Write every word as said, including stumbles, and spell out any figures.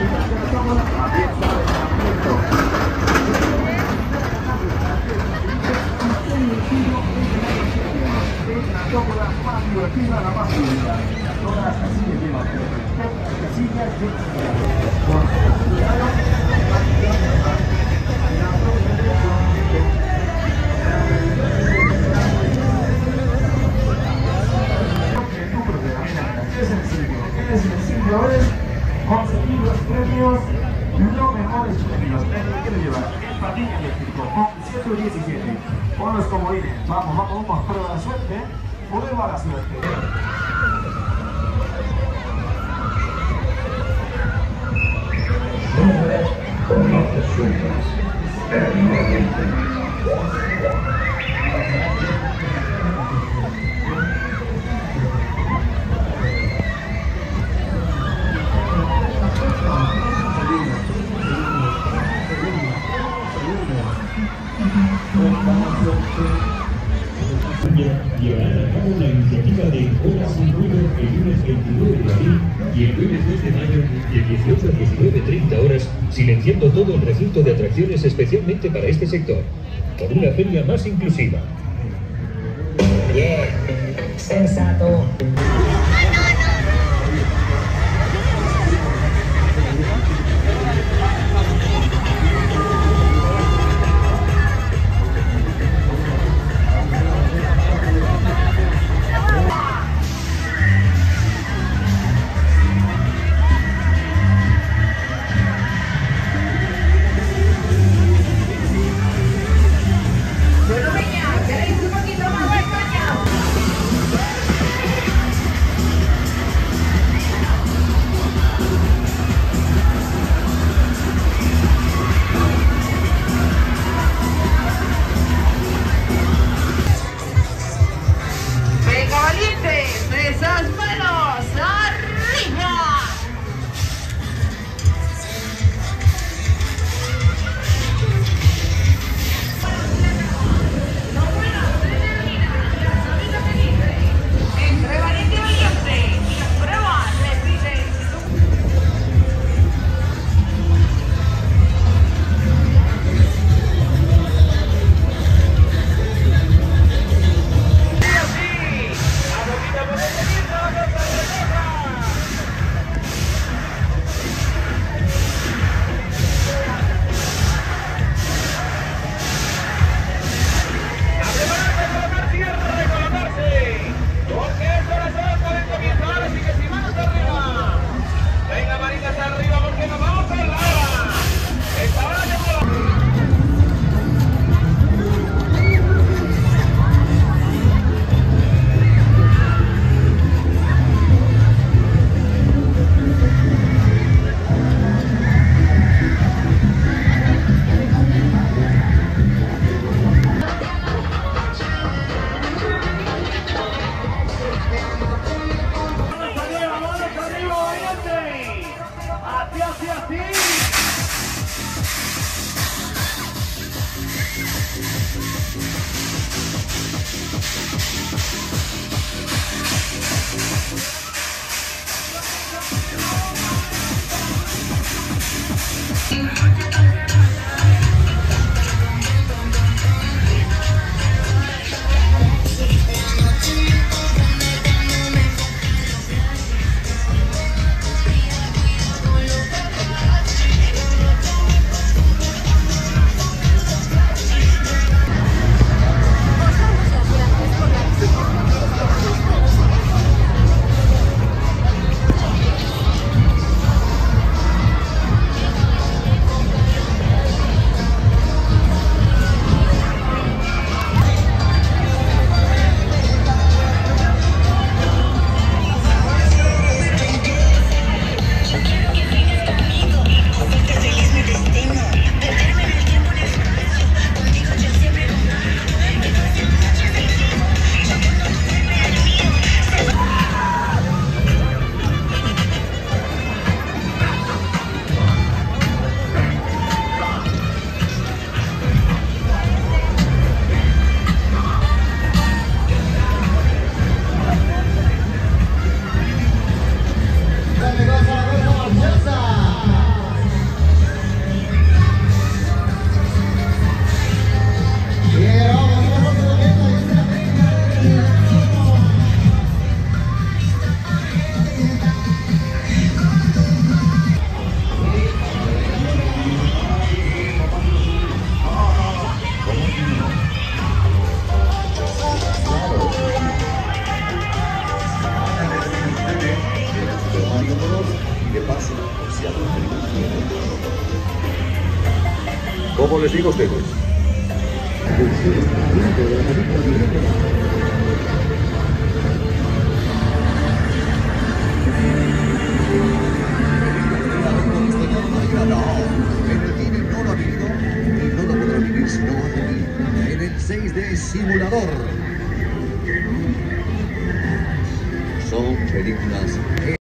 Conseguir los premios, los mejores premios. ¿Qué quiero llevar? El patín eléctrico, con ciento diecisiete. Con los comodines. Vamos, vamos, vamos, prueba la suerte. Prueba la suerte. Con notas sueltas, eternamente. Llevarán a cabo la iniciativa de Horas sin Ruido el lunes veintinueve de abril y el jueves dos de mayo de dieciocho a diecinueve treinta horas, silenciando todo el recinto de atracciones especialmente para este sector, por una feria más inclusiva. Bien, sensato. Mario Bros y de paso se ha contribuido. ¿Cómo les digo a ustedes? En el cine no lo ha vivido y no lo podrá vivir si no hace aquí, en el seis D Simulador. Son películas